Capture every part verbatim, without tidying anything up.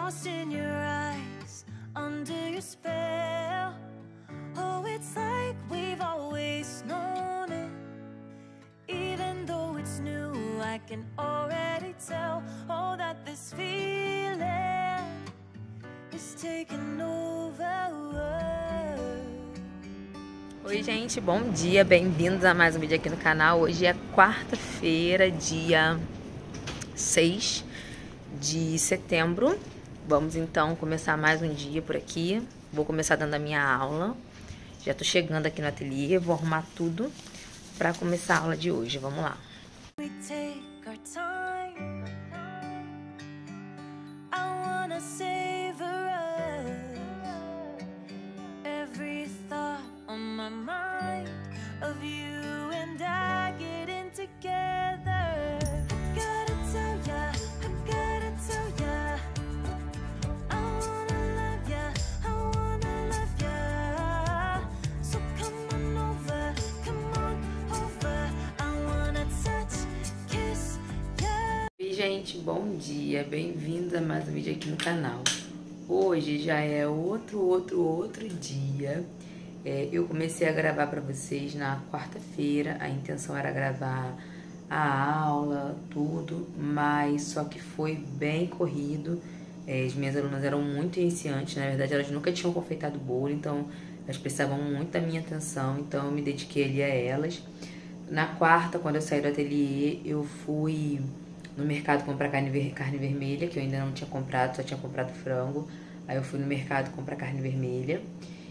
lost in your eyes, under your spell. Oh, it's like we've always known it. Even though it's new, I can already tell. Oh, that this feeling is taking over. Oi gente, bom dia, bem-vindos a mais um vídeo aqui no canal. Hoje é quarta-feira, dia seis de setembro. Vamos então começar mais um dia por aqui. Vou começar dando a minha aula. Já tô chegando aqui no ateliê, vou arrumar tudo para começar a aula de hoje. Vamos lá. We take our time. I wanna savor us. Every thought on my mind of you and I getting together. Gotta tell ya, I gotta tell ya, I wanna love ya, I wanna love ya. So come on over, come on over. I wanna touch, kiss ya. Oi gente, bom dia, bem-vindos a mais um vídeo aqui no canal. Hoje já é outro, outro, outro dia. É, eu comecei a gravar pra vocês na quarta-feira. A intenção era gravar a aula, tudo, mas só que foi bem corrido. É, as minhas alunas eram muito iniciantes, na verdade elas nunca tinham confeitado bolo, então elas precisavam muito da minha atenção, então eu me dediquei ali a elas. Na quarta, quando eu saí do ateliê, eu fui no mercado comprar carne, ver carne vermelha, que eu ainda não tinha comprado, só tinha comprado frango. Aí eu fui no mercado comprar carne vermelha.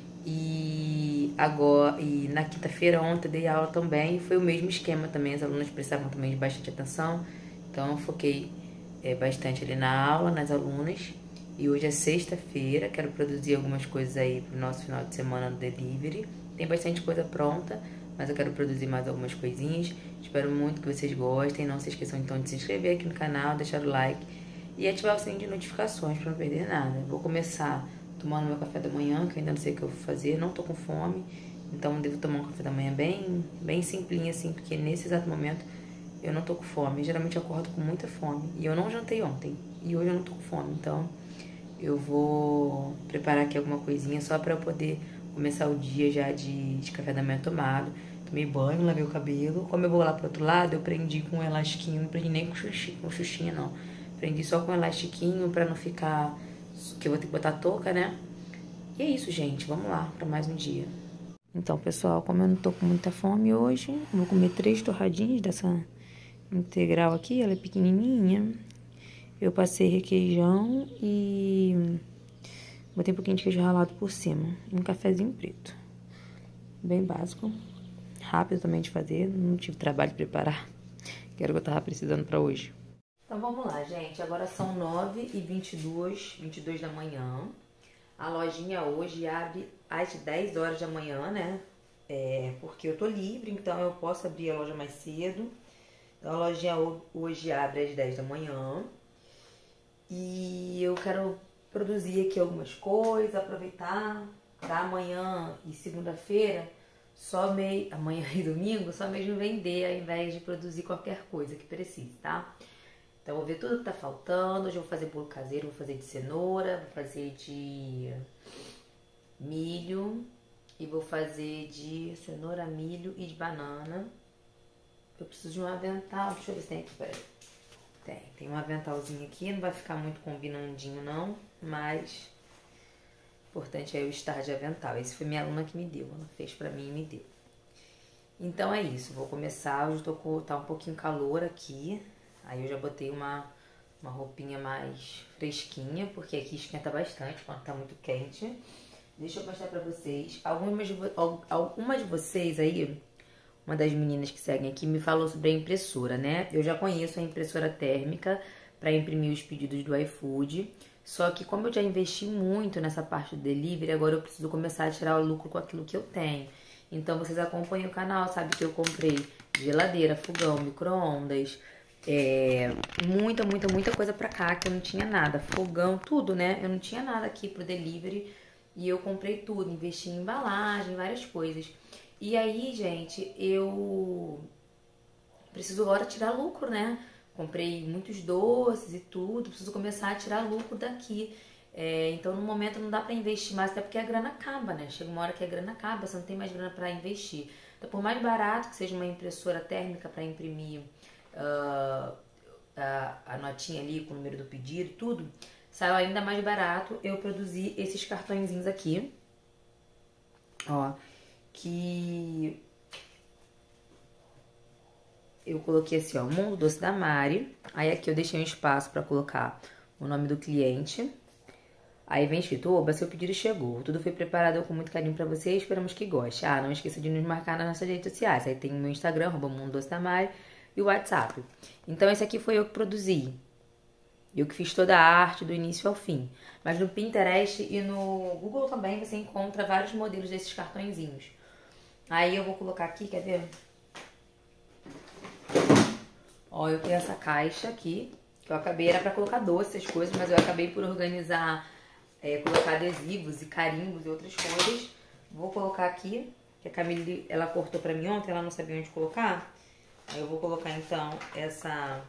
E agora, e na quinta-feira, ontem, dei aula também. Foi o mesmo esquema também, as alunas precisavam também de bastante atenção. Então eu foquei é, bastante ali na aula, nas alunas. E hoje é sexta-feira, quero produzir algumas coisas aí pro nosso final de semana no delivery. Tem bastante coisa pronta, mas eu quero produzir mais algumas coisinhas. Espero muito que vocês gostem. Não se esqueçam então de se inscrever aqui no canal, deixar o like e ativar o sininho de notificações para não perder nada. Vou começar tomando meu café da manhã, que eu ainda não sei o que eu vou fazer. Não tô com fome, então devo tomar um café da manhã bem, bem simplinho assim, porque nesse exato momento eu não tô com fome. Eu geralmente acordo com muita fome e eu não jantei ontem e hoje eu não tô com fome, então eu vou preparar aqui alguma coisinha só para eu poder começar o dia já de, de café da manhã tomado. Tomei banho, lavei o cabelo. Como eu vou lá pro outro lado, eu prendi com um elastiquinho. Não prendi nem com xuxinha, com xuxinha não. Prendi só com um elastiquinho pra não ficar... que eu vou ter que botar touca, né? E é isso, gente. Vamos lá pra mais um dia. Então, pessoal, como eu não tô com muita fome hoje, eu vou comer três torradinhas dessa integral aqui. Ela é pequenininha. Eu passei requeijão e... botei um pouquinho de queijo ralado por cima. Um cafezinho preto. Bem básico. Rápido também de fazer. Não tive trabalho de preparar. Que era o que eu tava precisando pra hoje. Então vamos lá, gente. Agora são nove e vinte e duas, vinte e dois da manhã. A lojinha hoje abre às dez horas da manhã, né? É, porque eu tô livre, então eu posso abrir a loja mais cedo. Então a lojinha hoje abre às dez da manhã. E eu quero produzir aqui algumas coisas, aproveitar para amanhã e segunda-feira, só meio, amanhã e domingo, só mesmo vender ao invés de produzir qualquer coisa que precise, tá? Então eu vou ver tudo que tá faltando. Hoje eu vou fazer bolo caseiro, vou fazer de cenoura, vou fazer de milho e vou fazer de cenoura, milho e de banana. Eu preciso de um avental, deixa eu ver se tem aqui, peraí. Tem, tem um aventalzinho aqui, não vai ficar muito combinandinho não, mas o importante é eu estar de avental. Esse foi minha aluna que me deu, ela fez pra mim e me deu. Então é isso, vou começar. Hoje tô com, tá um pouquinho calor aqui, aí eu já botei uma, uma roupinha mais fresquinha, porque aqui esquenta bastante quando tá muito quente. Deixa eu mostrar pra vocês, algumas de, algumas de vocês aí, uma das meninas que seguem aqui me falou sobre a impressora, né? Eu já conheço a impressora térmica para imprimir os pedidos do iFood. Só que como eu já investi muito nessa parte do delivery, agora eu preciso começar a tirar o lucro com aquilo que eu tenho. Então vocês acompanham o canal, sabe que eu comprei geladeira, fogão, micro-ondas, é, muita, muita, muita coisa pra cá que eu não tinha nada. Fogão, tudo, né? Eu não tinha nada aqui pro delivery e eu comprei tudo, investi em embalagem, várias coisas. E aí, gente, eu preciso agora tirar lucro, né? comprei muitos doces e tudo, preciso começar a tirar lucro daqui. É, então, no momento, não dá pra investir mais, até porque a grana acaba, né? Chega uma hora que a grana acaba, você não tem mais grana pra investir. Então, por mais barato que seja uma impressora térmica pra imprimir uh, a, a notinha ali com o número do pedido e tudo, saiu ainda mais barato eu produzir esses cartõezinhos aqui, ó, que eu coloquei assim, ó, Mundo Doce da Mari. Aí aqui eu deixei um espaço pra colocar o nome do cliente. Aí vem escrito, oba, seu pedido chegou. Tudo foi preparado com muito carinho pra você e esperamos que goste. Ah, não esqueça de nos marcar nas nossas redes sociais. Aí tem o meu Instagram, arroba Mundo Doce da Mari, e o WhatsApp. Então esse aqui foi eu que produzi. Eu que fiz toda a arte do início ao fim. Mas no Pinterest e no Google também você encontra vários modelos desses cartõezinhos. Aí eu vou colocar aqui, quer ver? Ó, eu tenho essa caixa aqui, que eu acabei, era pra colocar doce, essas coisas, mas eu acabei por organizar, é, colocar adesivos e carimbos e outras coisas. Vou colocar aqui, que a Camille, ela cortou pra mim ontem, ela não sabia onde colocar. Aí eu vou colocar então essa,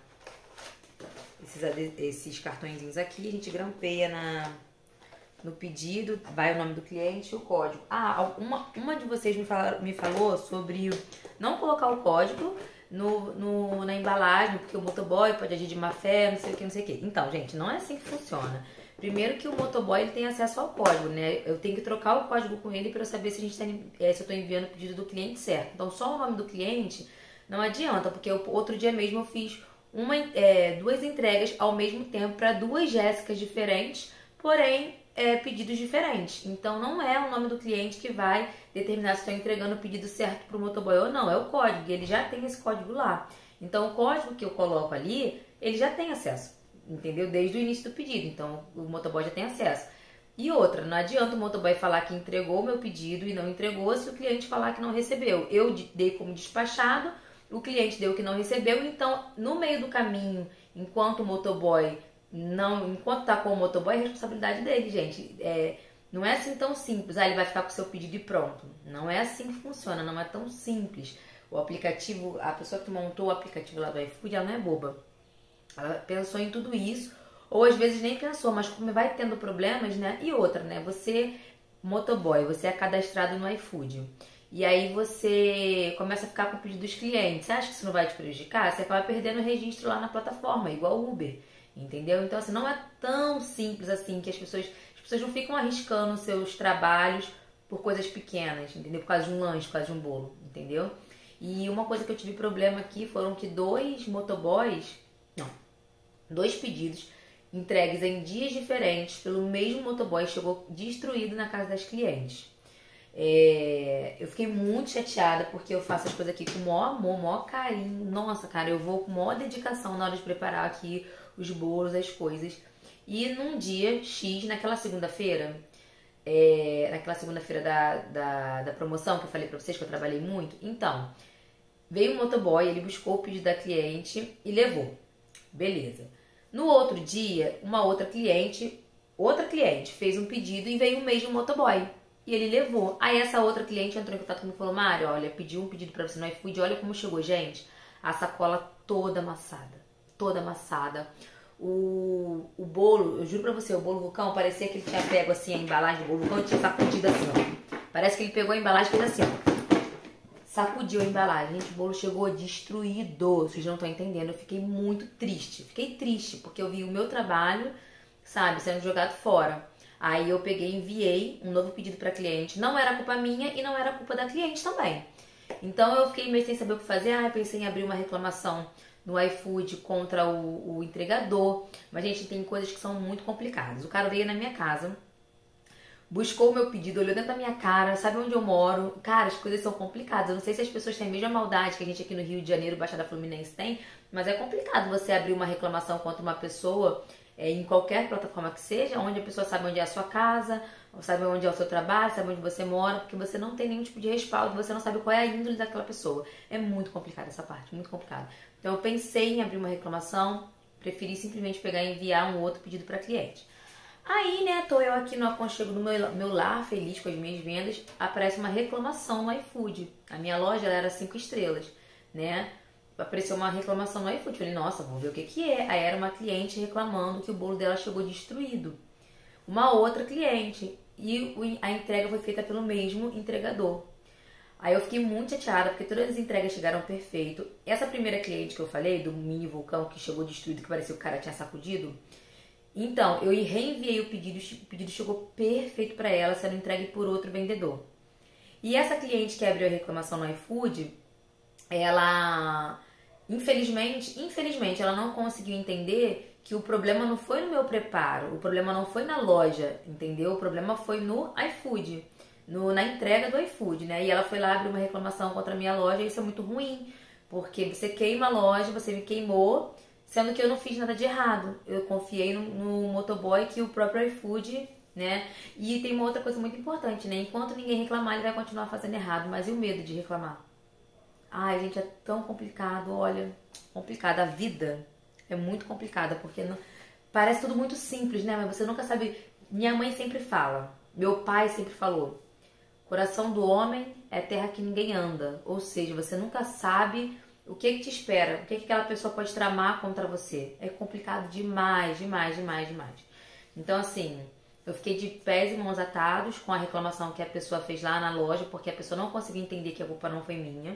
esses, esses cartõezinhos aqui, a gente grampeia na, no pedido, vai o nome do cliente e o código. Ah, uma, uma de vocês me, falaram, me falou sobre não colocar o código No, no, na embalagem, porque o motoboy pode agir de má fé, não sei o que, não sei o que. Então, gente, não é assim que funciona. Primeiro que o motoboy ele tem acesso ao código, né? Eu tenho que trocar o código com ele para eu saber se, a gente tá, é, se eu estou enviando o pedido do cliente certo. Então, só o nome do cliente não adianta, porque eu, outro dia mesmo eu fiz uma, é, duas entregas ao mesmo tempo para duas Jéssicas diferentes, porém é, pedidos diferentes. Então, não é o nome do cliente que vai determinar se estou entregando o pedido certo para o motoboy ou não. É o código, e ele já tem esse código lá. Então, o código que eu coloco ali, ele já tem acesso, entendeu? Desde o início do pedido. Então, o motoboy já tem acesso. E outra, não adianta o motoboy falar que entregou o meu pedido e não entregou se o cliente falar que não recebeu. Eu dei como despachado, o cliente deu que não recebeu. Então, no meio do caminho, enquanto o motoboy não, enquanto tá com o motoboy, é responsabilidade dele, gente. É, não é assim tão simples. Ah, ele vai ficar com o seu pedido e pronto. Não é assim que funciona, não é tão simples. O aplicativo, a pessoa que montou o aplicativo lá do iFood, ela não é boba. Ela pensou em tudo isso, ou às vezes nem pensou, mas como vai tendo problemas, né? E outra, né? Você, motoboy, você é cadastrado no iFood. E aí você começa a ficar com o pedido dos clientes. Você acha que isso não vai te prejudicar? Você acaba perdendo o registro lá na plataforma, igual o Uber. Entendeu? Então, assim, não é tão simples assim que as pessoas... As pessoas não ficam arriscando seus trabalhos por coisas pequenas, entendeu? Por causa de um lanche, por causa de um bolo, entendeu? E uma coisa que eu tive problema aqui foram que dois motoboys... Não, dois pedidos entregues em dias diferentes pelo mesmo motoboy chegou destruído na casa das clientes. É, eu fiquei muito chateada porque eu faço as coisas aqui com o maior amor, o maior carinho. Nossa, cara, eu vou com a maior dedicação na hora de preparar aqui os bolos, as coisas. E num dia X, naquela segunda-feira, é, naquela segunda-feira da, da, da promoção que eu falei pra vocês que eu trabalhei muito, então, veio um motoboy, ele buscou o pedido da cliente e levou. Beleza. No outro dia, uma outra cliente, outra cliente fez um pedido e veio o mesmo motoboy. E ele levou. Aí essa outra cliente entrou em contato comigo e falou: Mário, olha, pediu um pedido pra você no iFood, olha como chegou, gente. A sacola toda amassada. Toda amassada. O, o bolo, eu juro pra você, o bolo vulcão, parecia que ele tinha pego assim a embalagem do bolo vulcão e tinha sacudido assim, ó. Parece que ele pegou a embalagem e fez assim, ó. Sacudiu a embalagem. Gente, o bolo chegou destruído. Vocês não estão entendendo. Eu fiquei muito triste. Fiquei triste porque eu vi o meu trabalho, sabe, sendo jogado fora. Aí eu peguei e enviei um novo pedido pra cliente. Não era culpa minha e não era culpa da cliente também. Então eu fiquei meio sem saber o que fazer. Ah, eu pensei em abrir uma reclamação no iFood contra o, o entregador. Mas, gente, tem coisas que são muito complicadas. O cara veio na minha casa, buscou o meu pedido, olhou dentro da minha cara, sabe onde eu moro. Cara, as coisas são complicadas. Eu não sei se as pessoas têm a mesma maldade que a gente aqui no Rio de Janeiro, Baixada Fluminense tem, mas é complicado você abrir uma reclamação contra uma pessoa é, em qualquer plataforma que seja, onde a pessoa sabe onde é a sua casa, sabe onde é o seu trabalho, sabe onde você mora, porque você não tem nenhum tipo de respaldo, você não sabe qual é a índole daquela pessoa. É muito complicado essa parte, muito complicado. Então eu pensei em abrir uma reclamação, preferi simplesmente pegar e enviar um outro pedido para cliente. Aí, né, tô eu aqui no aconchego do meu, meu lar, feliz com as minhas vendas, aparece uma reclamação no iFood. A minha loja ela era cinco estrelas, né? apareceu uma reclamação no iFood. Eu falei, nossa, vou ver o que que é. Aí era uma cliente reclamando que o bolo dela chegou destruído. Uma outra cliente. E a entrega foi feita pelo mesmo entregador. Aí eu fiquei muito chateada, porque todas as entregas chegaram perfeito. Essa primeira cliente que eu falei, do mini vulcão, que chegou destruído, que parecia que o cara tinha sacudido. Então, eu reenviei o pedido, o pedido chegou perfeito para ela, sendo entregue por outro vendedor. E essa cliente que abriu a reclamação no iFood, ela, infelizmente, infelizmente, ela não conseguiu entender que o problema não foi no meu preparo, o problema não foi na loja, entendeu? O problema foi no iFood. No, na entrega do iFood, né? E ela foi lá abrir uma reclamação contra a minha loja e isso é muito ruim, porque você queima a loja, você me queimou, sendo que eu não fiz nada de errado. Eu confiei no, no motoboy que o próprio iFood, né? E tem uma outra coisa muito importante, né? Enquanto ninguém reclamar, ele vai continuar fazendo errado, mas e o medo de reclamar? Ai, gente, é tão complicado, olha, complicado. A vida é muito complicada, porque não... parece tudo muito simples, né? Mas você nunca sabe... Minha mãe sempre fala, meu pai sempre falou, coração do homem é terra que ninguém anda. Ou seja, você nunca sabe o que, que te espera, o que, que aquela pessoa pode tramar contra você. É complicado demais, demais, demais, demais. Então, assim, eu fiquei de pés e mãos atados com a reclamação que a pessoa fez lá na loja, porque a pessoa não conseguiu entender que a culpa não foi minha.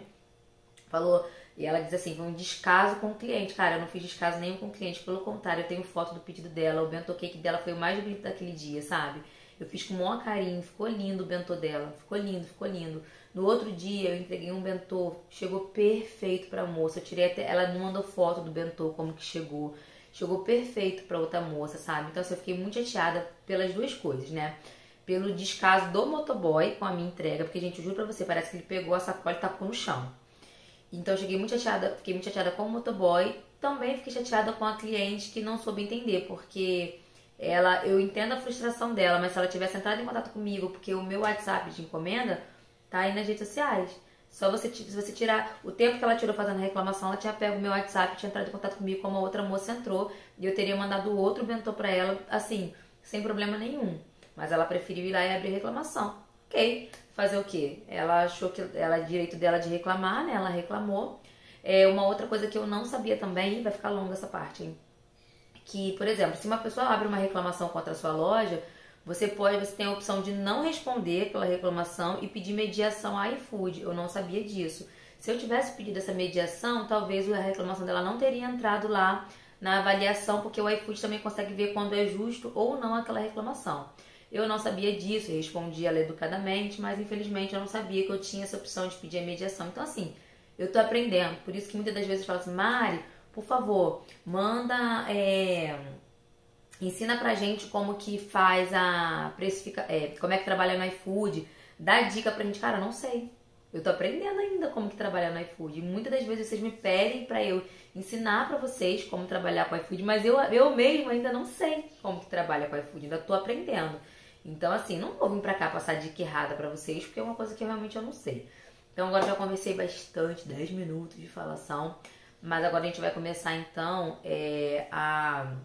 Falou, e ela diz assim, foi um descaso com o cliente. Cara, eu não fiz descaso nenhum com o cliente, pelo contrário, eu tenho foto do pedido dela, o bento cake dela foi o mais bonito daquele dia, sabe? Eu fiz com o maior carinho, ficou lindo o bentô dela, ficou lindo, ficou lindo. No outro dia eu entreguei um bentô, chegou perfeito pra moça, eu tirei até, ela não mandou foto do bentô, como que chegou. Chegou perfeito pra outra moça, sabe? Então assim, eu fiquei muito chateada pelas duas coisas, né? Pelo descaso do motoboy com a minha entrega, porque, gente, eu juro pra você, parece que ele pegou a sacola e tacou no chão. Então eu cheguei muito chateada, fiquei muito chateada com o motoboy, também fiquei chateada com a cliente que não soube entender, porque... Ela, eu entendo a frustração dela, mas se ela tivesse entrado em contato comigo, porque o meu WhatsApp de encomenda tá aí nas redes sociais. Só você, se você tirar o tempo que ela tirou fazendo a reclamação, ela tinha pego o meu WhatsApp, tinha entrado em contato comigo como a outra moça entrou, e eu teria mandado outro bentô pra ela, assim, sem problema nenhum. Mas ela preferiu ir lá e abrir reclamação. Ok, fazer o quê? Ela achou que ela é direito dela de reclamar, né? Ela reclamou. É, uma outra coisa que eu não sabia também, vai ficar longa essa parte, hein? Que, por exemplo, se uma pessoa abre uma reclamação contra a sua loja, você pode, você tem a opção de não responder pela reclamação e pedir mediação à iFood. Eu não sabia disso. Se eu tivesse pedido essa mediação, talvez a reclamação dela não teria entrado lá na avaliação, porque o iFood também consegue ver quando é justo ou não aquela reclamação. Eu não sabia disso, eu respondi ela educadamente, mas infelizmente eu não sabia que eu tinha essa opção de pedir a mediação. Então assim, eu tô aprendendo. Por isso que muitas das vezes eu falo assim, Mari, por favor, manda, é, ensina pra gente como que faz a precificação, é, como é que trabalha no iFood, dá dica pra gente. Cara, eu não sei, eu tô aprendendo ainda como que trabalha no iFood. E muitas das vezes vocês me pedem pra eu ensinar pra vocês como trabalhar com o iFood, mas eu, eu mesmo ainda não sei como que trabalha com o iFood, ainda tô aprendendo. Então assim, não vou vir pra cá passar dica errada pra vocês, porque é uma coisa que realmente eu não sei. Então agora eu já conversei bastante, dez minutos de falação. Mas agora a gente vai começar, então, é, a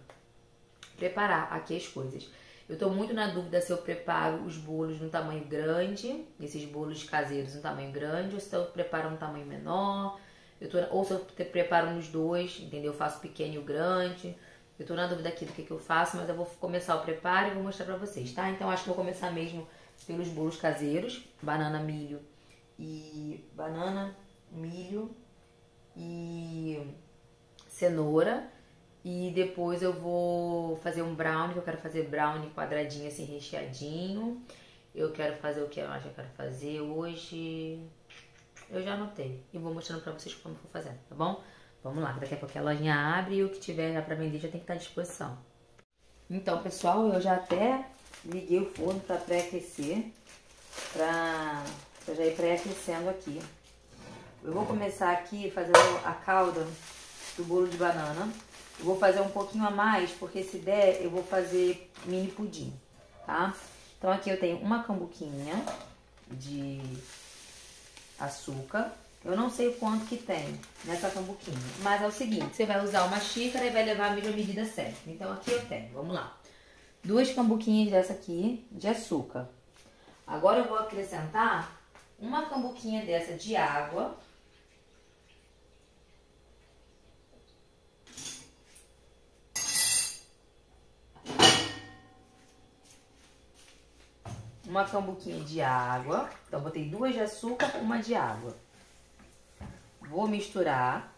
preparar aqui as coisas. Eu tô muito na dúvida se eu preparo os bolos no tamanho grande, esses bolos caseiros no tamanho grande, ou se eu preparo no tamanho menor, eu tô, ou se eu preparo nos dois, entendeu? Eu faço pequeno e o grande. Eu tô na dúvida aqui do que, que eu faço, mas eu vou começar o preparo e vou mostrar pra vocês, tá? Então, acho que vou começar mesmo pelos bolos caseiros, banana, milho e... banana, milho... e cenoura, e depois eu vou fazer um brownie, que eu quero fazer brownie quadradinho assim, recheadinho. Eu quero fazer o que mais eu quero fazer hoje, eu já anotei e vou mostrando pra vocês como for fazendo, tá bom? Vamos lá, daqui a pouco a lojinha abre e o que tiver já pra vender já tem que estar à disposição. Então, pessoal, eu já até liguei o forno pra pré-aquecer, pra, pra já ir pré-aquecendo aqui. Eu vou começar aqui fazendo a calda do bolo de banana. Eu vou fazer um pouquinho a mais, porque se der, eu vou fazer mini pudim, tá? Então aqui eu tenho uma cambuquinha de açúcar. Eu não sei o quanto que tem nessa cambuquinha, mas é o seguinte, você vai usar uma xícara e vai levar a mesma medida certa. Então aqui eu tenho, vamos lá, duas cambuquinhas dessa aqui de açúcar. Agora eu vou acrescentar uma cambuquinha dessa de água. uma cambuquinha de água. Então, botei duas de açúcar, uma de água. Vou misturar.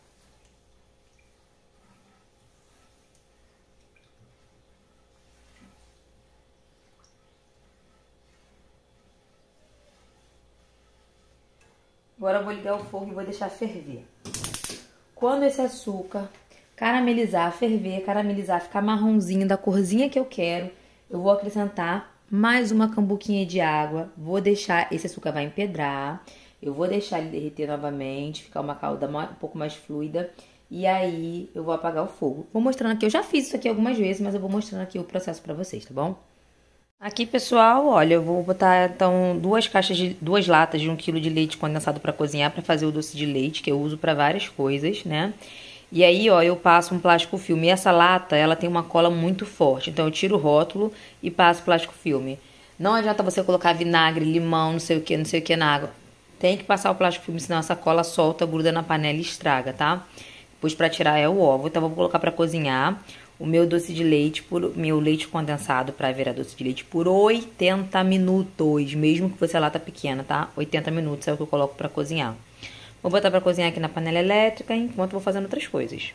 Agora eu vou ligar o fogo e vou deixar ferver. Quando esse açúcar caramelizar, ferver, caramelizar, ficar marronzinho da corzinha que eu quero, eu vou acrescentar mais uma cambuquinha de água. Vou deixar, esse açúcar vai empedrar, eu vou deixar ele derreter novamente, ficar uma calda um pouco mais fluida. E aí eu vou apagar o fogo. Vou mostrando aqui, eu já fiz isso aqui algumas vezes, mas eu vou mostrando aqui o processo pra vocês, tá bom? Aqui, pessoal, olha, eu vou botar, então, duas caixas de, duas latas de um quilo de leite condensado pra cozinhar, pra fazer o doce de leite, que eu uso pra várias coisas, né? E aí, ó, eu passo um plástico filme. E essa lata, ela tem uma cola muito forte, então eu tiro o rótulo e passo plástico filme. Não adianta você colocar vinagre, limão, não sei o que, não sei o que na água. Tem que passar o plástico filme, senão essa cola solta, gruda na panela e estraga, tá? Depois pra tirar é o ovo. Então, eu vou colocar pra cozinhar o meu doce de leite, por, meu leite condensado para virar doce de leite por oitenta minutos, mesmo que fosse a lata pequena, tá? oitenta minutos é o que eu coloco para cozinhar. Vou botar para cozinhar aqui na panela elétrica, enquanto vou fazendo outras coisas.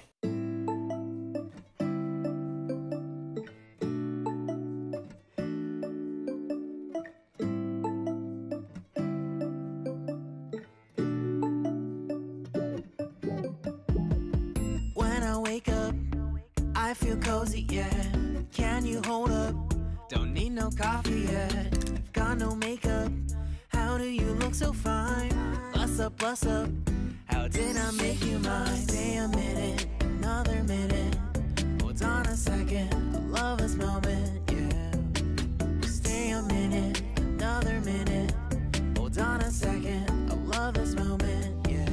When I wake up, I feel cozy, yeah. Can you hold up? Don't need no coffee yet. Got no makeup. How do you look so fine? Bust up, bust up. How did I make you mine? Stay a minute, another minute. Hold on a second, I love this moment, yeah. Stay a minute, another minute. Hold on a second, I love this moment, yeah.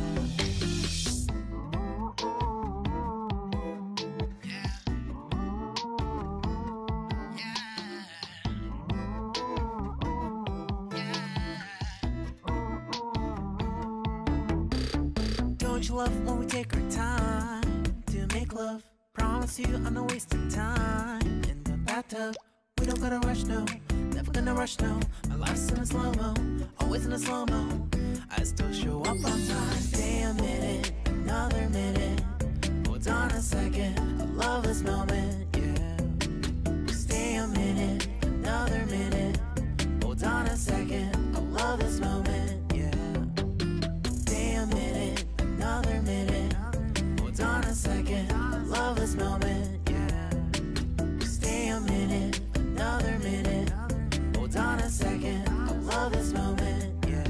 Don't you love when we take our time to make love? Promise you I'm not wasting time in the bathtub. We don't gotta rush, no. Never gonna rush, no. My life's in a slow-mo, always in a slow-mo. I still show up on time. Stay a minute, another minute. Hold on a second, I love this moment, yeah. Stay a minute, another minute. Hold on a second, I love this moment, yeah. Stay a minute, another minute. Hold on a second, I love this moment, yeah. Stay a minute, another minute. Hold on a second, I love this moment, yeah.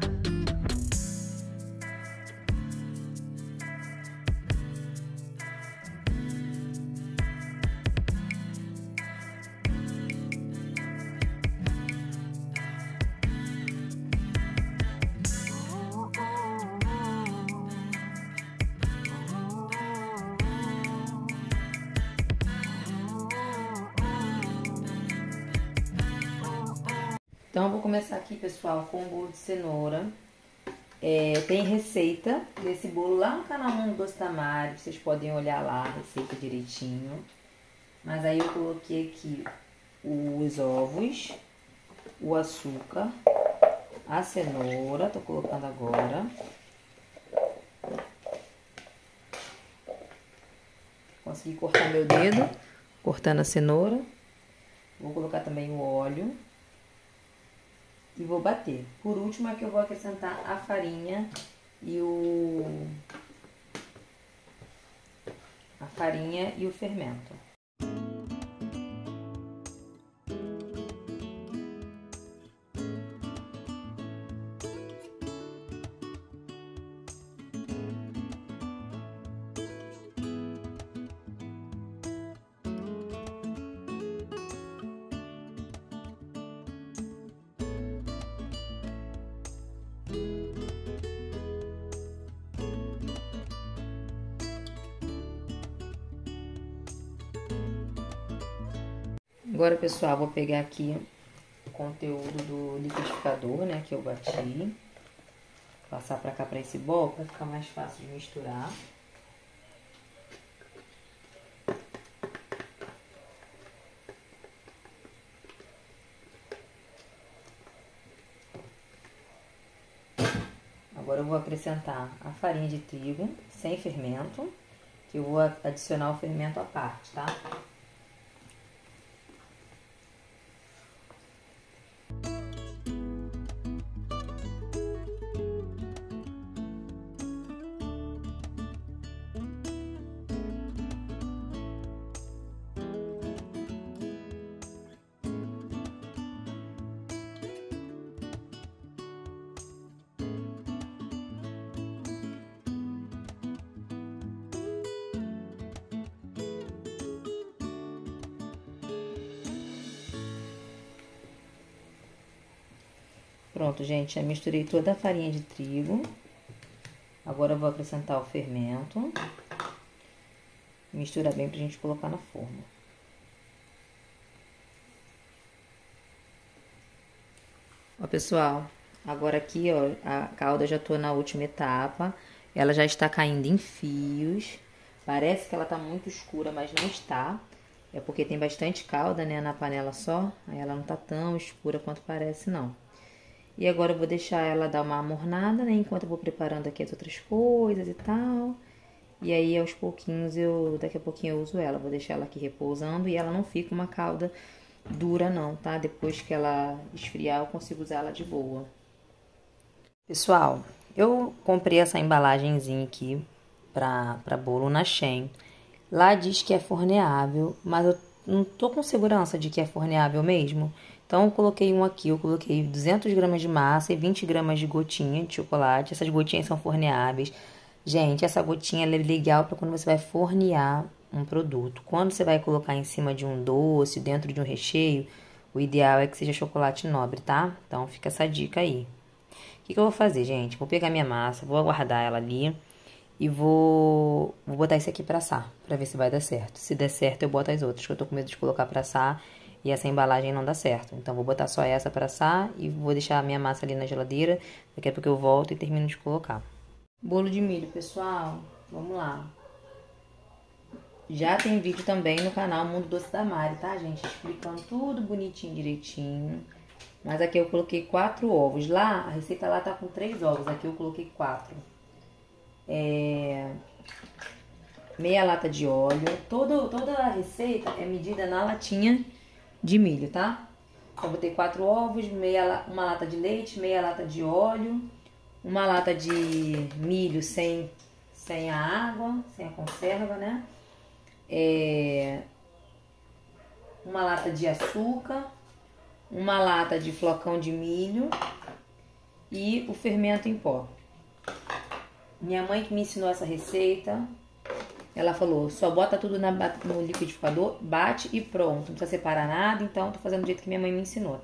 Então, eu vou começar aqui, pessoal, com o bolo de cenoura. É, tem receita desse bolo lá no canal Mundo Doce da Mari. Vocês podem olhar lá a receita direitinho. Mas aí eu coloquei aqui os ovos, o açúcar, a cenoura. Tô colocando agora. Consegui cortar meu dedo, cortando a cenoura. Vou colocar também o óleo. E vou bater. Por último é que eu vou acrescentar a farinha e o... a farinha e o fermento. Agora, pessoal, vou pegar aqui o conteúdo do liquidificador, né, que eu bati. Passar pra cá, pra esse bol, pra ficar mais fácil de misturar. Agora eu vou acrescentar a farinha de trigo sem fermento, que eu vou adicionar o fermento à parte, tá? Pronto, gente, já misturei toda a farinha de trigo. Agora eu vou acrescentar o fermento. Mistura bem pra gente colocar na forma. Ó, pessoal, agora aqui, ó, a calda já tô na última etapa. Ela já está caindo em fios. Parece que ela tá muito escura, mas não está. É porque tem bastante calda, né, na panela só. Aí ela não tá tão escura quanto parece, não. E agora eu vou deixar ela dar uma amornada, né? Enquanto eu vou preparando aqui as outras coisas e tal. E aí, aos pouquinhos, eu daqui a pouquinho eu uso ela. Vou deixar ela aqui repousando e ela não fica uma calda dura não, tá? Depois que ela esfriar, eu consigo usar ela de boa. Pessoal, eu comprei essa embalagenzinha aqui pra, pra bolo na Shein. Lá diz que é forneável, mas eu não tô com segurança de que é forneável mesmo. Então, eu coloquei um aqui, eu coloquei duzentas gramas de massa e vinte gramas de gotinha de chocolate. Essas gotinhas são forneáveis. Gente, essa gotinha ela é legal para quando você vai fornear um produto. Quando você vai colocar em cima de um doce, dentro de um recheio, o ideal é que seja chocolate nobre, tá? Então, fica essa dica aí. O que, que eu vou fazer, gente? Vou pegar minha massa, vou aguardar ela ali e vou, vou botar isso aqui pra assar, pra ver se vai dar certo. Se der certo, eu boto as outras, que eu tô com medo de colocar pra assar e essa embalagem não dá certo. Então, vou botar só essa pra assar e vou deixar a minha massa ali na geladeira. Daqui a pouco eu volto e termino de colocar. Bolo de milho, pessoal. Vamos lá. Já tem vídeo também no canal Mundo Doce da Mari, tá, gente? Explicando tudo bonitinho, direitinho. Mas aqui eu coloquei quatro ovos. Lá, a receita lá tá com três ovos. Aqui eu coloquei quatro. É... Meia lata de óleo. Todo, toda a receita é medida na latinha de milho, tá? Então, eu botei quatro ovos, meia, uma lata de leite, meia lata de óleo, uma lata de milho sem, sem a água, sem a conserva, né? É, uma lata de açúcar, uma lata de flocão de milho e o fermento em pó. Minha mãe que me ensinou essa receita, ela falou, só bota tudo na, no liquidificador, bate e pronto. Não precisa separar nada, então tô fazendo do jeito que minha mãe me ensinou.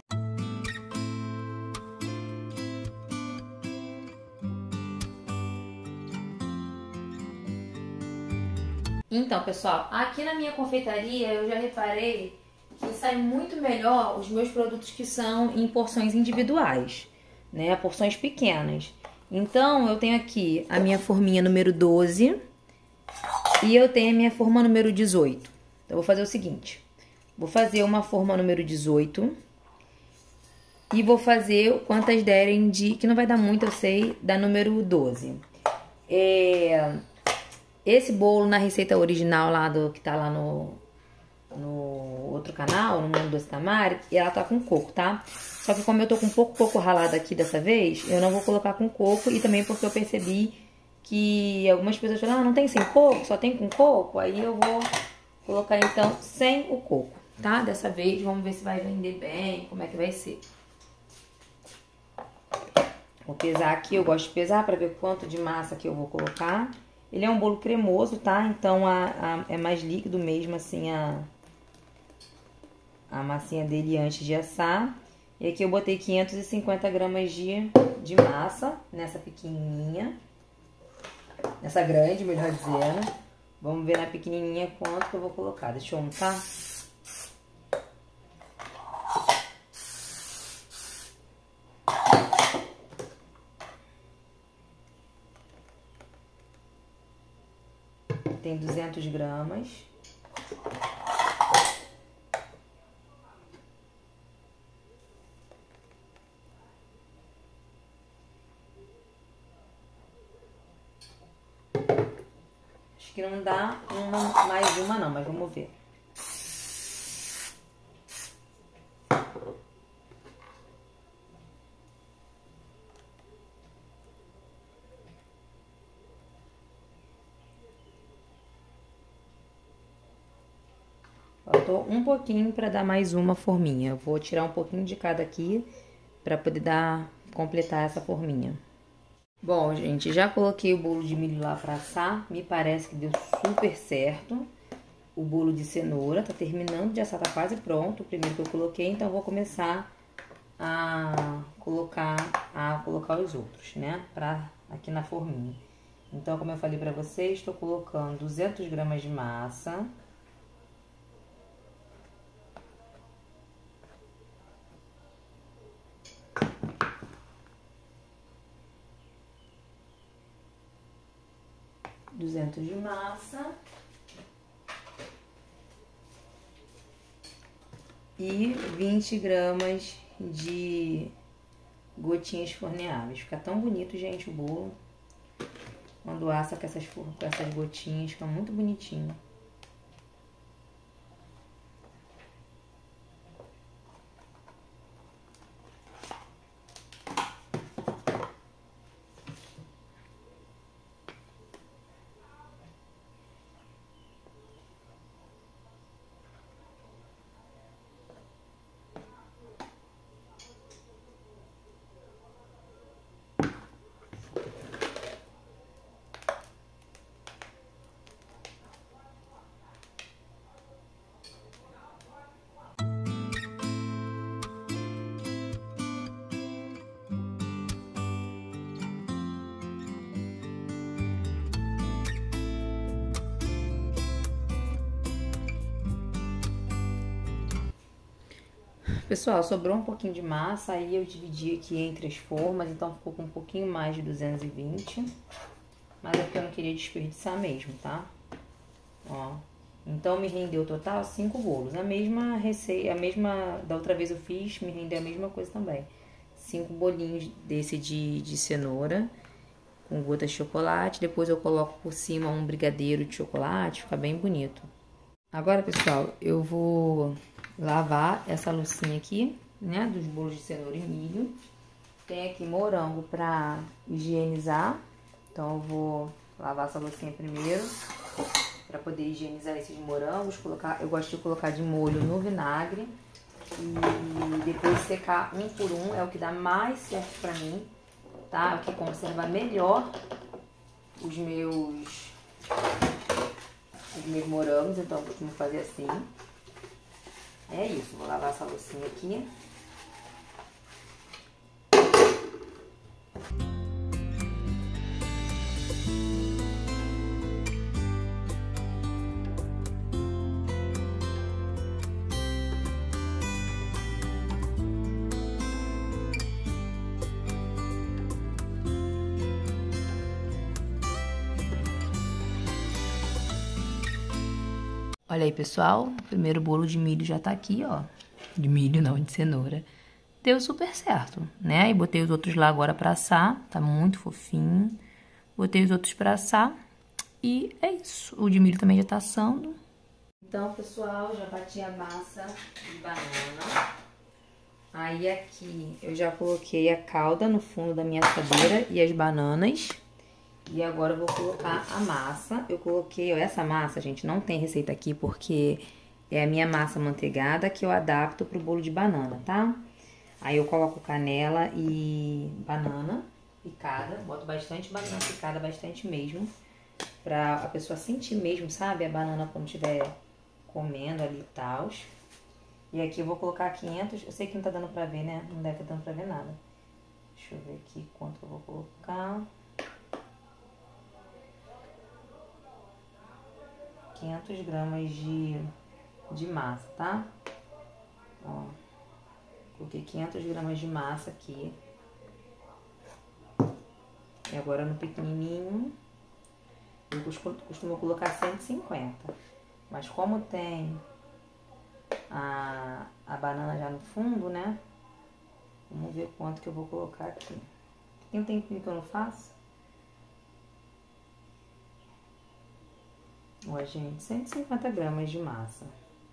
Então, pessoal, aqui na minha confeitaria eu já reparei que sai muito melhor os meus produtos que são em porções individuais, né? Porções pequenas. Então, eu tenho aqui a minha forminha número doze e eu tenho a minha forma número dezoito. Então, eu vou fazer o seguinte. Vou fazer uma forma número dezoito e vou fazer quantas derem de... que não vai dar muito, eu sei, da número doze. É... Esse bolo na receita original lá do que tá lá no, no outro canal, no Mundo Doce da Mari, e ela tá com coco, tá? Só que como eu tô com um pouco coco ralado aqui dessa vez, eu não vou colocar com coco e também porque eu percebi que algumas pessoas falam, ah, não tem sem coco, só tem com coco, aí eu vou colocar então sem o coco, tá? Dessa vez, vamos ver se vai vender bem, como é que vai ser. Vou pesar aqui, eu gosto de pesar pra ver quanto de massa que eu vou colocar. Ele é um bolo cremoso, tá? Então, a, a, é mais líquido mesmo, assim, a, a massinha dele antes de assar. E aqui eu botei quinhentos e cinquenta gramas de, de massa nessa pequenininha. Nessa grande, melhor dizendo. Vamos ver na pequenininha quanto que eu vou colocar. Deixa eu untar. Tem duzentas gramas. Acho que não dá uma, mais uma não, mas vamos ver. Faltou um pouquinho para dar mais uma forminha. Eu vou tirar um pouquinho de cada aqui para poder dar, completar essa forminha. Bom, gente, já coloquei o bolo de milho lá para assar. Me parece que deu super certo. O bolo de cenoura tá terminando de assar, tá quase pronto. O primeiro que eu coloquei, então eu vou começar a colocar, a colocar os outros, né? Pra, aqui na forminha. Então, como eu falei pra vocês, estou colocando duzentas gramas de massa. duzentos de massa. E vinte gramas de gotinhas forneáveis. Fica tão bonito, gente, o bolo. Quando assa com essas, com essas gotinhas, fica muito bonitinho. Pessoal, sobrou um pouquinho de massa, aí eu dividi aqui entre as formas, então ficou com um pouquinho mais de duzentos e vinte. Mas é porque eu não queria desperdiçar mesmo, tá? Ó. Então me rendeu total cinco bolos. A mesma receita, a mesma da outra vez eu fiz, me rendeu a mesma coisa também. Cinco bolinhos desse de, de cenoura com gotas de chocolate. Depois eu coloco por cima um brigadeiro de chocolate, fica bem bonito. Agora, pessoal, eu vou lavar essa loucinha aqui, né, dos bolos de cenoura e milho. Tem aqui morango pra higienizar, então eu vou lavar essa loucinha primeiro pra poder higienizar esses morangos. Colocar, eu gosto de colocar de molho no vinagre e depois secar um por um, é o que dá mais certo pra mim, tá? É o que conserva melhor os meus, os meus morangos, então eu costumo fazer assim. É isso, vou lavar essa loucinha aqui. Olha aí, pessoal, o primeiro bolo de milho já tá aqui, ó. De milho não, de cenoura. Deu super certo, né? E botei os outros lá agora pra assar, tá muito fofinho. Botei os outros pra assar e é isso. O de milho também já tá assando. Então, pessoal, já bati a massa de banana. Aí aqui eu já coloquei a calda no fundo da minha assadeira e as bananas. E agora eu vou colocar a massa. Eu coloquei, ó, essa massa, gente, não tem receita aqui porque é a minha massa manteigada que eu adapto pro bolo de banana, tá? Aí eu coloco canela e banana picada. Boto bastante banana picada, bastante mesmo. Pra a pessoa sentir mesmo, sabe? A banana quando estiver comendo ali e tal. E aqui eu vou colocar quinhentos, eu sei que não tá dando pra ver, né? Não deve estar dando pra ver nada. Deixa eu ver aqui quanto eu vou colocar. quinhentas gramas de, de massa, tá? Ó, coloquei quinhentas gramas de massa aqui. E agora no pequenininho, eu costumo, costumo colocar cento e cinquenta. Mas como tem a, a banana já no fundo, né? Vamos ver quanto que eu vou colocar aqui. Tem um tempinho que eu não faço. Ó, gente, cento e cinquenta gramas de massa.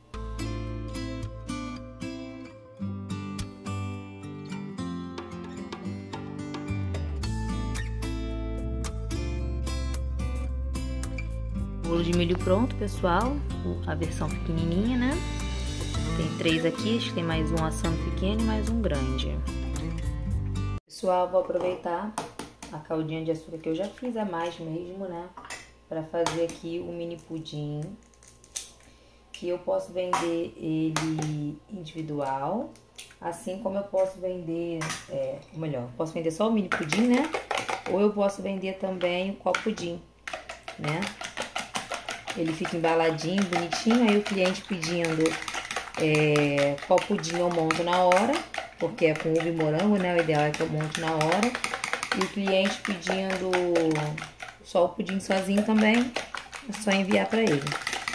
Bolo de milho pronto, pessoal. A versão pequenininha, né? Tem três aqui, acho que tem mais um assando pequeno e mais um grande. Pessoal, vou aproveitar a caldinha de açúcar que eu já fiz a mais mesmo, né? Pra fazer aqui o mini pudim. Que eu posso vender ele individual. Assim como eu posso vender, é, ou melhor, posso vender só o mini pudim, né? Ou eu posso vender também o copo pudim, né? Ele fica embaladinho, bonitinho. Aí o cliente pedindo é, qual pudim eu monto na hora, porque é com uva e morango, né? O ideal é que eu monte na hora. E o cliente pedindo só o pudim sozinho também, é só enviar pra ele.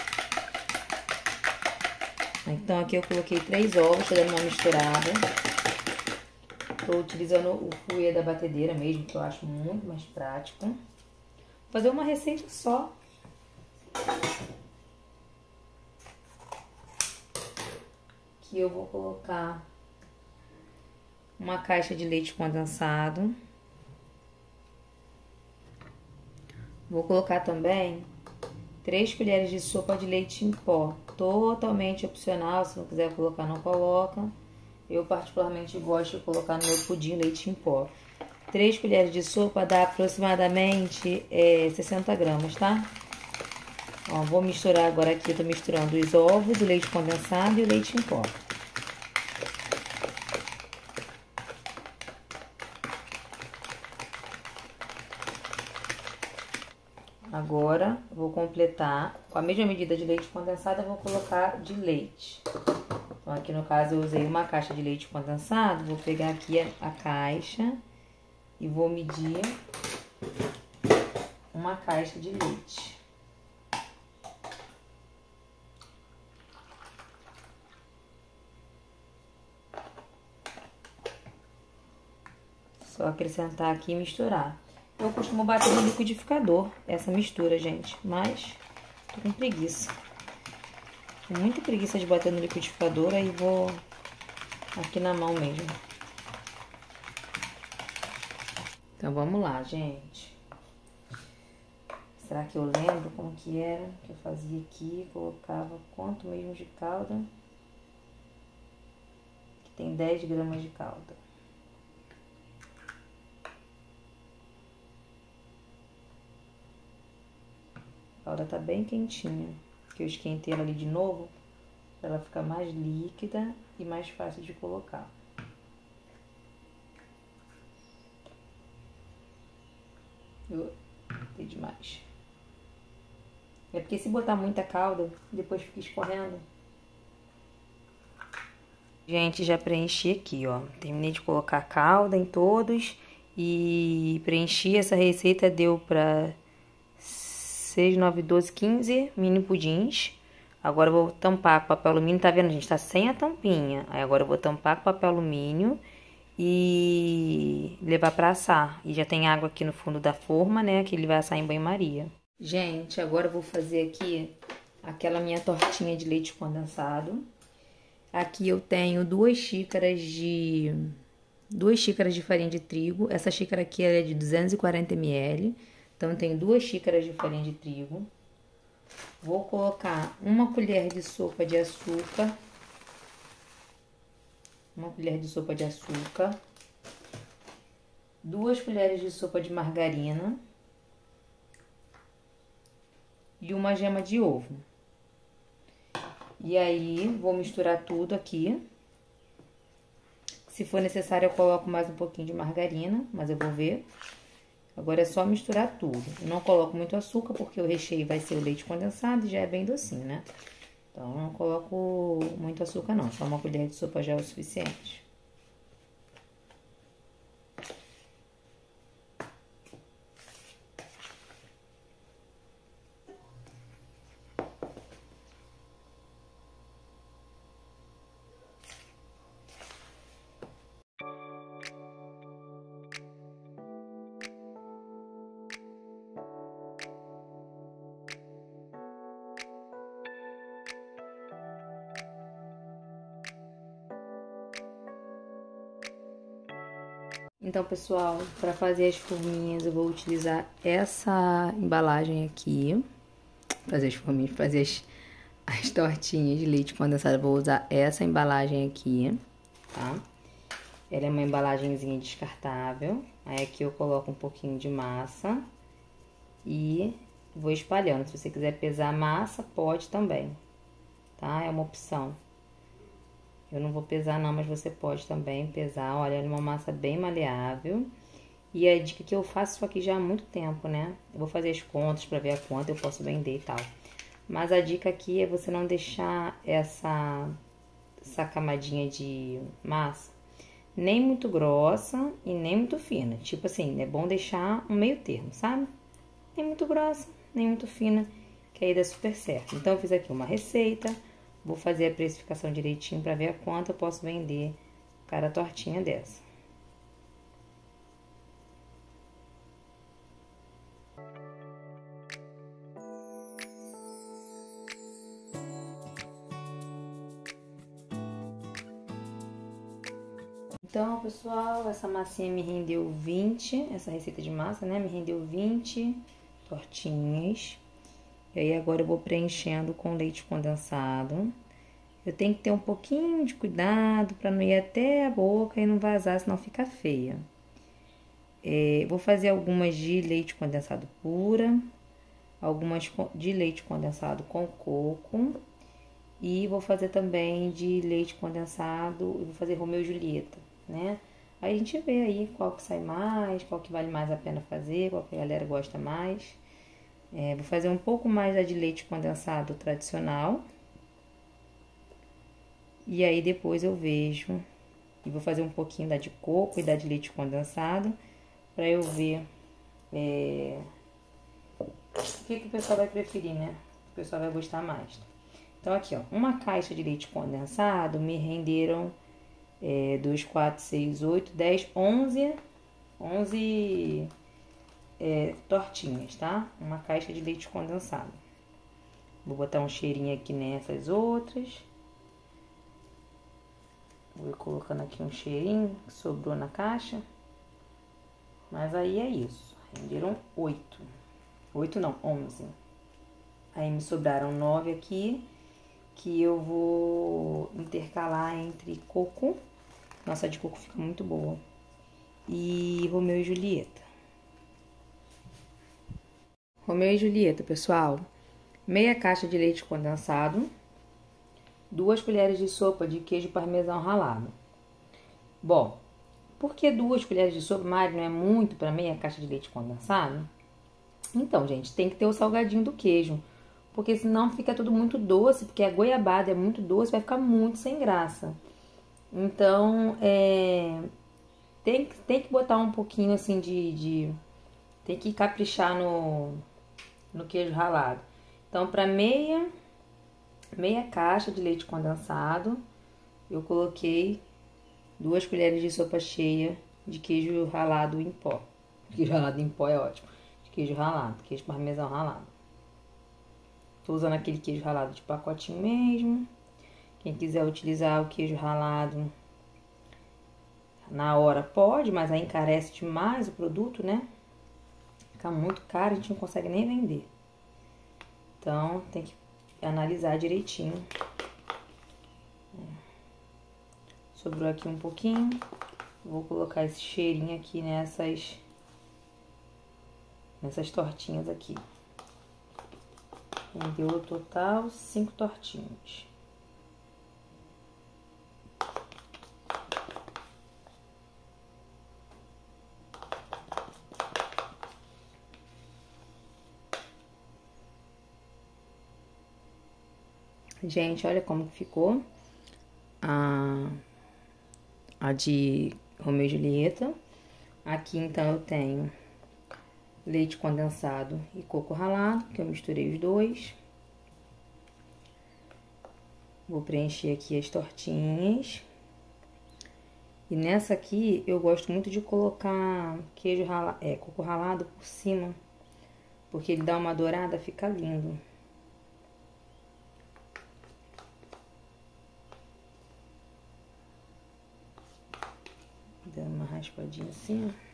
Então aqui eu coloquei três ovos, tô dando uma misturada. Tô utilizando o fouet da batedeira mesmo, que eu acho muito mais prático. Vou fazer uma receita só. Aqui eu vou colocar uma caixa de leite condensado. Vou colocar também três colheres de sopa de leite em pó. Totalmente opcional, se não quiser colocar, não coloca. Eu particularmente gosto de colocar no meu pudim leite em pó. três colheres de sopa dá aproximadamente é, sessenta gramas, tá? Ó, vou misturar agora aqui, eu tô misturando os ovos, o leite condensado e o leite em pó. Agora, vou completar com a mesma medida de leite condensado, eu vou colocar de leite. Então, aqui no caso, eu usei uma caixa de leite condensado, vou pegar aqui a, a caixa e vou medir uma caixa de leite. Só acrescentar aqui e misturar. Eu costumo bater no liquidificador essa mistura, gente, mas tô com preguiça. Tô muita preguiça de bater no liquidificador, aí vou aqui na mão mesmo. Então vamos lá, gente. Será que eu lembro como que era que eu fazia aqui? Colocava quanto mesmo de calda? Que tem dez gramas de calda. A calda tá bem quentinha, porque eu esquentei ela ali de novo, pra ela ficar mais líquida e mais fácil de colocar. Eu botei demais. É porque se botar muita calda, depois fica escorrendo. Gente, já preenchi aqui, ó. Terminei de colocar a calda em todos e preenchi. Essa receita deu pra seis, nove, doze, quinze mini pudins. Agora eu vou tampar com papel alumínio. Tá vendo, gente? Tá sem a tampinha. Aí agora eu vou tampar com papel alumínio e levar pra assar. E já tem água aqui no fundo da forma, né? Que ele vai assar em banho-maria. Gente, agora eu vou fazer aqui aquela minha tortinha de leite condensado. Aqui eu tenho duas xícaras de... Duas xícaras de farinha de trigo. Essa xícara aqui é de duzentos e quarenta mililitros. Então, eu tenho duas xícaras de farinha de trigo. Vou colocar uma colher de sopa de açúcar. Uma colher de sopa de açúcar. Duas colheres de sopa de margarina. E uma gema de ovo. E aí, vou misturar tudo aqui. Se for necessário, eu coloco mais um pouquinho de margarina, mas eu vou ver. Agora é só misturar tudo. Eu não coloco muito açúcar, porque o recheio vai ser o leite condensado e já é bem docinho, né? Então, não coloco muito açúcar não, só uma colher de sopa já é o suficiente. Então, pessoal, para fazer as forminhas eu vou utilizar essa embalagem aqui. Fazer as forminhas, fazer as, as tortinhas de leite condensado, eu vou usar essa embalagem aqui, tá? Ela é uma embalagenzinha descartável. Aí aqui eu coloco um pouquinho de massa e vou espalhando. Se você quiser pesar a massa, pode também, tá? É uma opção. Eu não vou pesar não, mas você pode também pesar. Olha, é uma massa bem maleável. E a dica que eu faço isso aqui já há muito tempo, né? Eu vou fazer as contas pra ver a quanto eu posso vender e tal. Mas a dica aqui é você não deixar essa, essa camadinha de massa nem muito grossa e nem muito fina. Tipo assim, é bom deixar um meio termo, sabe? Nem muito grossa, nem muito fina, que aí dá super certo. Então, eu fiz aqui uma receita. Vou fazer a precificação direitinho para ver a quanto eu posso vender cada tortinha dessa. Então, pessoal, essa massinha me rendeu vinte, essa receita de massa, né? Me rendeu vinte tortinhas. E aí, agora eu vou preenchendo com leite condensado. Eu tenho que ter um pouquinho de cuidado para não ir até a boca e não vazar, senão fica feia. É, vou fazer algumas de leite condensado pura, algumas de leite condensado com coco. E vou fazer também de leite condensado, e vou fazer Romeu e Julieta, né? Aí a gente vê aí qual que sai mais, qual que vale mais a pena fazer, qual que a galera gosta mais. É, vou fazer um pouco mais da de leite condensado tradicional. E aí depois eu vejo. E vou fazer um pouquinho da de coco e da de leite condensado. Pra eu ver é, o que, que o pessoal vai preferir, né? O pessoal vai gostar mais. Então aqui, ó. Uma caixa de leite condensado me renderam é, dois, quatro, seis, oito, dez, onze... onze... É, tortinhas, tá? Uma caixa de leite condensado. Vou botar um cheirinho aqui nessas outras. Vou ir colocando aqui um cheirinho que sobrou na caixa. Mas aí é isso. Renderam oito. Oito não, onze. Aí me sobraram nove aqui, que eu vou intercalar entre coco. Nossa, a de coco fica muito boa. E Romeu e Julieta. Romeu e Julieta, pessoal, meia caixa de leite condensado, duas colheres de sopa de queijo parmesão ralado. Bom, por que duas colheres de sopa, Mari, não é muito para meia caixa de leite condensado? Então, gente, tem que ter o salgadinho do queijo, porque senão fica tudo muito doce, porque a goiabada é muito doce, vai ficar muito sem graça. Então, é, tem, tem que botar um pouquinho assim de, de tem que caprichar no no queijo ralado. Então, para meia, meia caixa de leite condensado, eu coloquei duas colheres de sopa cheia de queijo ralado em pó. Queijo ralado em pó é ótimo. De queijo ralado, queijo parmesão ralado. Tô usando aquele queijo ralado de pacotinho mesmo. Quem quiser utilizar o queijo ralado na hora pode, mas aí encarece demais o produto, né? Fica muito caro, a gente não consegue nem vender. Então, tem que analisar direitinho. Sobrou aqui um pouquinho. Vou colocar esse cheirinho aqui nessas, nessas tortinhas aqui. Deu no total cinco tortinhas. Gente, olha como que ficou a, a de Romeu e Julieta. Aqui, então, eu tenho leite condensado e coco ralado, que eu misturei os dois. Vou preencher aqui as tortinhas. E nessa aqui, eu gosto muito de colocar queijo ralado, é, coco ralado por cima, porque ele dá uma dourada, fica lindo. Dando uma raspadinha assim, ó.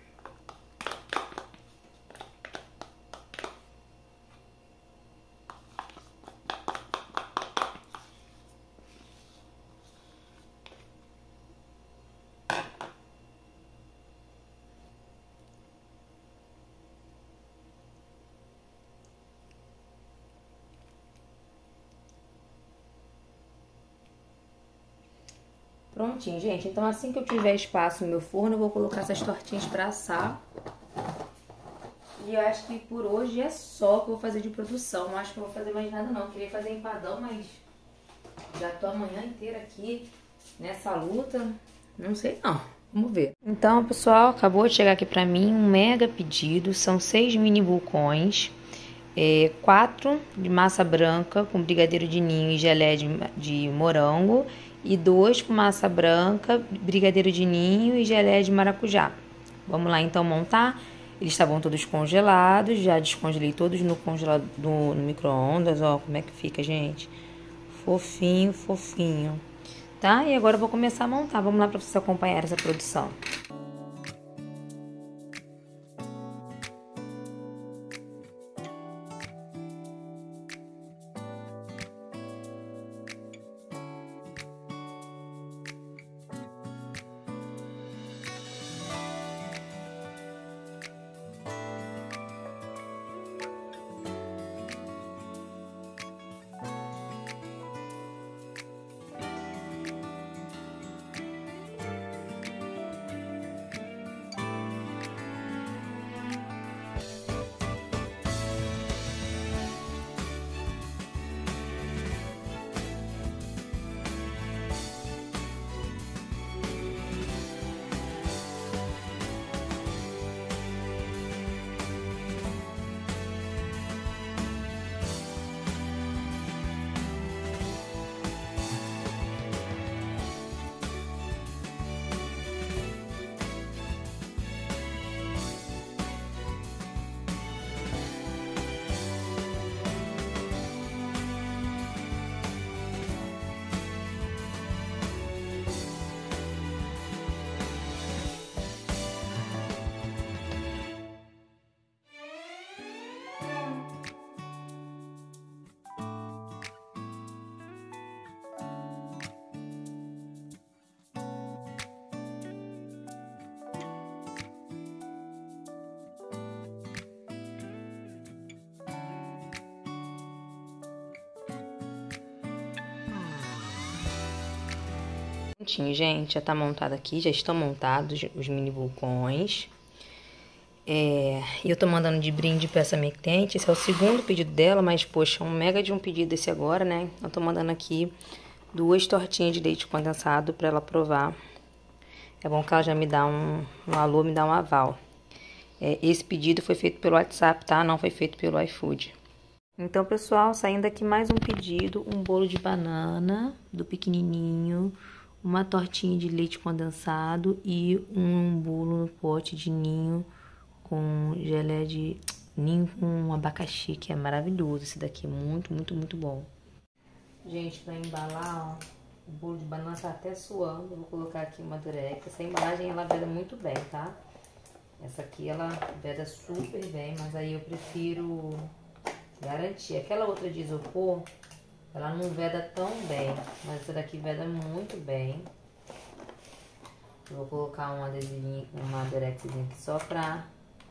Prontinho, gente. Então, assim que eu tiver espaço no meu forno, eu vou colocar essas tortinhas pra assar. E eu acho que por hoje é só que eu vou fazer de produção. Não acho que eu vou fazer mais nada, não. Eu queria fazer empadão, mas já tô a manhã inteira aqui nessa luta. Não sei, não. Vamos ver. Então, pessoal, acabou de chegar aqui pra mim um mega pedido. São seis mini vulcões. É, quatro de massa branca com brigadeiro de ninho e gelé de, de morango. E dois com massa branca, brigadeiro de ninho e gelé de maracujá. Vamos lá então montar. Eles estavam todos congelados, já descongelei todos no congelador, no, no micro-ondas, ó, como é que fica, gente. Fofinho, fofinho. Tá? E agora eu vou começar a montar. Vamos lá para vocês acompanharem essa produção. Prontinho, gente, já tá montado aqui, já estão montados os mini vulcões. É, eu tô mandando de brinde pra essa minha cliente, esse é o segundo pedido dela, mas, poxa, um mega de um pedido esse agora, né? Eu tô mandando aqui duas tortinhas de leite condensado pra ela provar. É bom que ela já me dá um, um alô, me dá um aval. É, esse pedido foi feito pelo WhatsApp, tá? Não foi feito pelo iFood. Então, pessoal, saindo aqui mais um pedido, um bolo de banana do pequenininho, uma tortinha de leite condensado e um bolo no pote de ninho com gelé de ninho com abacaxi, que é maravilhoso esse daqui, muito, muito, muito bom. Gente, pra embalar, ó, o bolo de banana tá até suando, vou colocar aqui uma durex. Essa embalagem, ela veda muito bem, tá? Essa aqui, ela veda super bem, mas aí eu prefiro garantir. Aquela outra de isopor, ela não veda tão bem, mas essa daqui veda muito bem. Eu vou colocar um adesivinho, uma durexzinha aqui só pra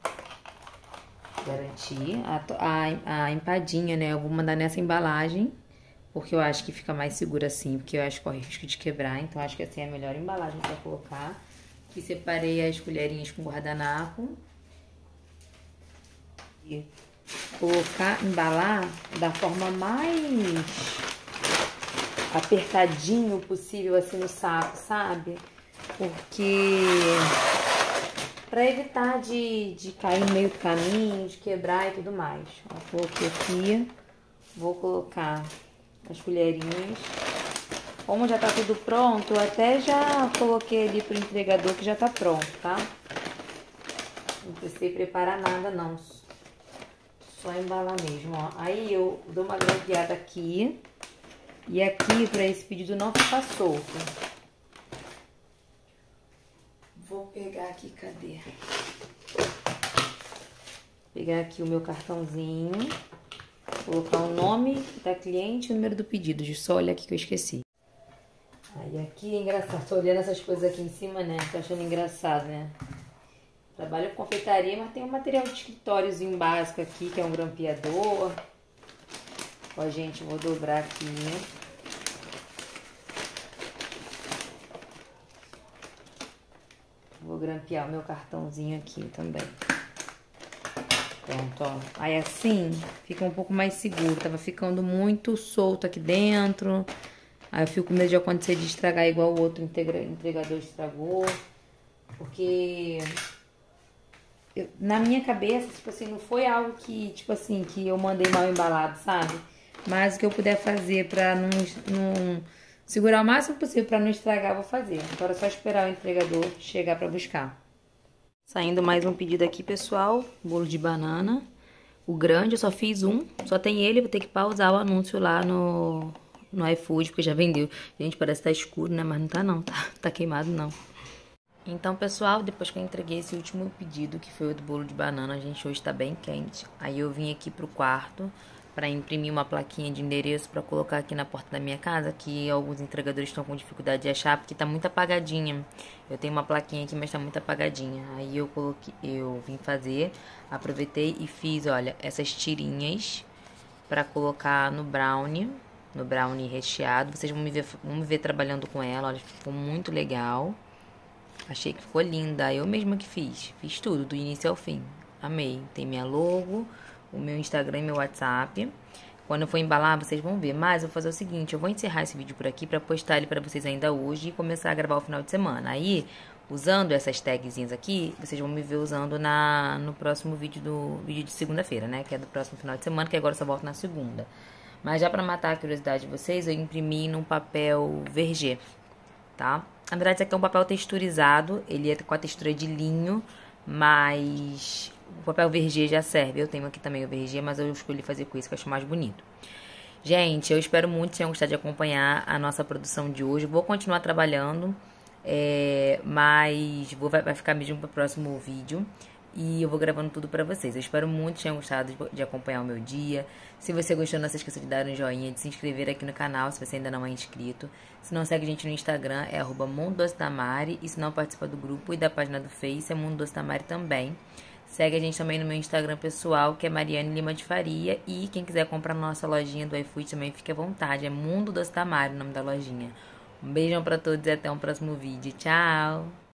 garantir. A, a, a empadinha, né, eu vou mandar nessa embalagem, porque eu acho que fica mais segura assim, porque eu acho que corre risco de quebrar, então acho que assim é a melhor embalagem pra colocar. Aqui separei as colherinhas com guardanapo. E colocar, embalar da forma mais apertadinho possível assim no saco, sabe? Porque para evitar de, de cair no meio do caminho, de quebrar e tudo mais. Ó, coloquei aqui, vou colocar as colherinhas. Como já tá tudo pronto, eu até já coloquei ali pro entregador que já tá pronto, tá? Não precisei preparar nada não, só embalar mesmo, ó. Aí eu dou uma grampeada aqui e aqui para esse pedido não ficar solto. Vou pegar aqui, cadê? Pegar aqui o meu cartãozinho, colocar o nome da cliente e o número do pedido. Deixa eu só olhar aqui que eu esqueci. Aí aqui é engraçado, tô olhando essas coisas aqui em cima, né? Tô achando engraçado, né? Trabalho com confeitaria, mas tem um material de escritóriozinho básico aqui, que é um grampeador. Ó, gente, vou dobrar aqui. Vou grampear o meu cartãozinho aqui também. Pronto, ó. Aí assim fica um pouco mais seguro. Tava ficando muito solto aqui dentro. Aí eu fico com medo de acontecer de estragar igual o outro entregador estragou. Porque eu, na minha cabeça, tipo assim, não foi algo que, tipo assim, que eu mandei mal embalado, sabe? Mas o que eu puder fazer pra não, não segurar o máximo possível pra não estragar, eu vou fazer. Agora é só esperar o entregador chegar pra buscar. Saindo mais um pedido aqui, pessoal. Bolo de banana. O grande eu só fiz um. Só tem ele. Vou ter que pausar o anúncio lá no, no iFood, porque já vendeu. Gente, parece que tá escuro, né? Mas não tá não. Tá, tá queimado não. Então, pessoal, depois que eu entreguei esse último pedido, que foi o do bolo de banana, a gente hoje tá bem quente. Aí eu vim aqui pro quarto para imprimir uma plaquinha de endereço para colocar aqui na porta da minha casa, que alguns entregadores estão com dificuldade de achar, porque tá muito apagadinha. Eu tenho uma plaquinha aqui, mas tá muito apagadinha. Aí eu coloquei, eu vim fazer, aproveitei e fiz, olha, essas tirinhas para colocar no brownie, no brownie recheado. Vocês vão me ver, vão me ver trabalhando com ela, olha, ficou muito legal. Achei que ficou linda, eu mesma que fiz. Fiz tudo, do início ao fim. Amei. Tem minha logo, o meu Instagram e meu WhatsApp. Quando eu for embalar, vocês vão ver. Mas eu vou fazer o seguinte, eu vou encerrar esse vídeo por aqui pra postar ele pra vocês ainda hoje e começar a gravar o final de semana. Aí, usando essas tagzinhas aqui, vocês vão me ver usando na, no próximo vídeo do vídeo de segunda-feira, né? Que é do próximo final de semana, que agora eu só volto na segunda. Mas já pra matar a curiosidade de vocês, eu imprimi num papel vergê, tá? Na verdade, esse aqui é um papel texturizado, ele é com a textura de linho, mas o papel vergê já serve. Eu tenho aqui também o vergê, mas eu escolhi fazer com isso que eu acho mais bonito. Gente, eu espero muito que tenham gostado de acompanhar a nossa produção de hoje. Vou continuar trabalhando, é, mas vou, vai, vai ficar mesmo para o próximo vídeo. E eu vou gravando tudo pra vocês. Eu espero muito que tenham gostado de, de acompanhar o meu dia. Se você gostou, não se esqueça de dar um joinha, de se inscrever aqui no canal, se você ainda não é inscrito. Se não segue a gente no Instagram, é arroba Mundo Doce da Mari. E se não participa do grupo e da página do Face, é Mundo Doce da Mari também. Segue a gente também no meu Instagram pessoal, que é Mariane Lima de Faria. E quem quiser comprar na nossa lojinha do iFood também, fique à vontade. É Mundo Doce da Mari o nome da lojinha. Um beijão pra todos e até o próximo vídeo. Tchau!